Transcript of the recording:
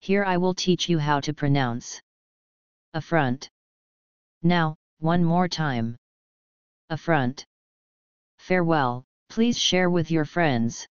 Here I will teach you how to pronounce affront. Now, one more time. Affront. Farewell, please share with your friends.